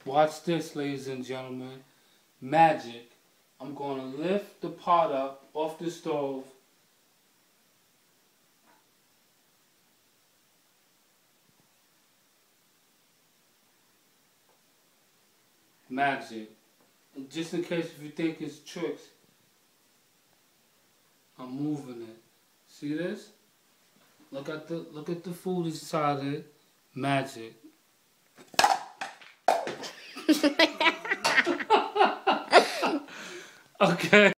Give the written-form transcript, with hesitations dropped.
Watch this, ladies and gentlemen. Magic. I'm going to lift the pot up off the stove. Magic. And just in case if you think it's tricks, I'm moving it. See this? Look at the food inside it. Magic. Okay.